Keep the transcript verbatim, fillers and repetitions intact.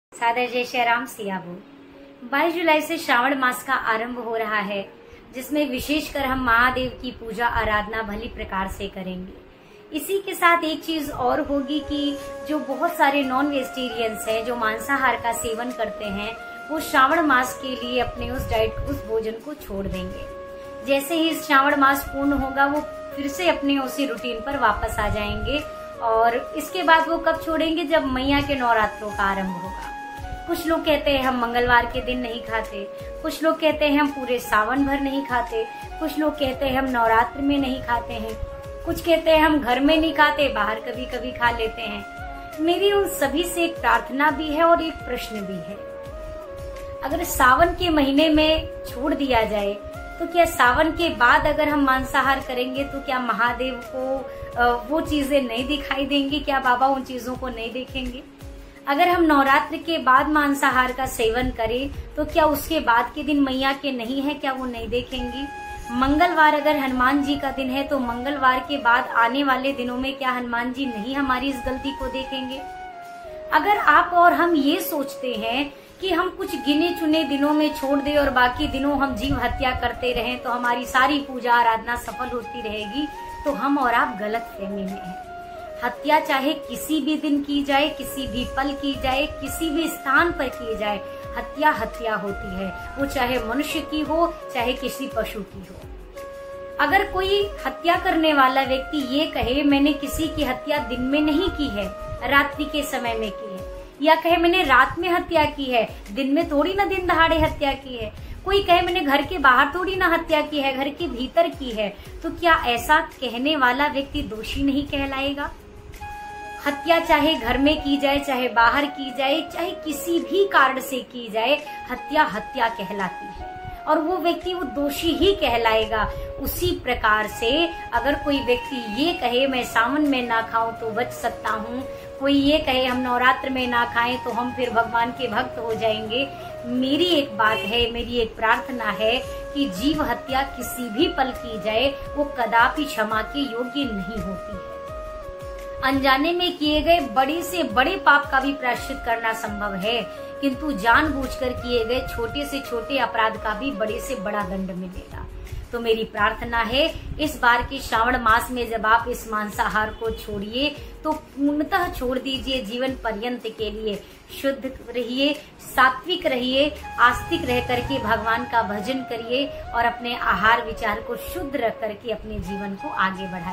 सादर जय श्री राम सिया बोल। बाईस जुलाई से श्रावण मास का आरंभ हो रहा है, जिसमें विशेषकर हम महादेव की पूजा आराधना भली प्रकार से करेंगे। इसी के साथ एक चीज और होगी कि जो बहुत सारे नॉन वेजिटेरियंस हैं, जो मांसाहार का सेवन करते हैं, वो श्रावण मास के लिए अपने उस डाइट उस भोजन को छोड़ देंगे। जैसे ही श्रावण मास पूर्ण होगा, वो फिर से अपने उसी रूटीन पर वापस आ जाएंगे। और इसके बाद वो कब छोड़ेंगे? जब मैया के नवरात्रों का आरंभ होगा। कुछ लोग कहते हैं हम मंगलवार के दिन नहीं खाते, कुछ लोग कहते हैं हम पूरे सावन भर नहीं खाते, कुछ लोग कहते हैं हम नवरात्र में नहीं खाते हैं, कुछ कहते हैं हम घर में नहीं खाते, बाहर कभी कभी खा लेते हैं। मेरी उन सभी से एक प्रार्थना भी है और एक प्रश्न भी है। अगर सावन के महीने में छोड़ दिया जाए, तो क्या सावन के बाद अगर हम मांसाहार करेंगे तो क्या महादेव को वो चीजें नहीं दिखाई देंगी? क्या बाबा उन चीजों को नहीं देखेंगे? अगर हम नवरात्र के बाद मांसाहार का सेवन करें, तो क्या उसके बाद के दिन मैया के नहीं है, क्या वो नहीं देखेंगी? मंगलवार अगर हनुमान जी का दिन है, तो मंगलवार के बाद आने वाले दिनों में क्या हनुमान जी नहीं हमारी इस गलती को देखेंगे? अगर आप और हम ये सोचते हैं कि हम कुछ गिने चुने दिनों में छोड़ दें और बाकी दिनों हम जीव हत्या करते रहें तो हमारी सारी पूजा आराधना सफल होती रहेगी, तो हम और आप गलत फहमी में हैं। हत्या चाहे किसी भी दिन की जाए, किसी भी पल की जाए, किसी भी स्थान पर की जाए, हत्या हत्या होती है। वो चाहे मनुष्य की हो, चाहे किसी पशु की हो। अगर कोई हत्या करने वाला व्यक्ति ये कहे मैंने किसी की हत्या दिन में नहीं की है, रात्रि के समय में की है, या कहे मैंने रात में हत्या की है, दिन में थोड़ी ना दिन दहाड़े हत्या की है, कोई कहे मैंने घर के बाहर थोड़ी ना हत्या की है, घर के भीतर की है, तो क्या ऐसा कहने वाला व्यक्ति दोषी नहीं कहलाएगा? हत्या चाहे घर में की जाए, चाहे बाहर की जाए, चाहे किसी भी कारण से की जाए, हत्या हत्या कहलाती है और वो व्यक्ति वो दोषी ही कहलाएगा। उसी प्रकार से अगर कोई व्यक्ति ये कहे मैं सावन में ना खाऊं तो बच सकता हूँ, कोई ये कहे हम नवरात्र में ना खाएं तो हम फिर भगवान के भक्त हो जाएंगे, मेरी एक बात है, मेरी एक प्रार्थना है कि जीव हत्या किसी भी पल की जाए, वो कदापि क्षमा के योग्य नहीं होती है। अनजाने में किए गए बड़े से बड़े पाप का भी प्रायश्चित करना संभव है, किंतु जानबूझकर किए गए छोटे से छोटे अपराध का भी बड़े से बड़ा दंड मिलेगा। तो मेरी प्रार्थना है, इस बार के श्रावण मास में जब आप इस मांसाहार को छोड़िए तो पूर्णतः छोड़ दीजिए। जीवन पर्यंत के लिए शुद्ध रहिए, सात्विक रहिए, आस्तिक रह करके भगवान का भजन करिए और अपने आहार विचार को शुद्ध रख करके अपने जीवन को आगे बढ़ाइए।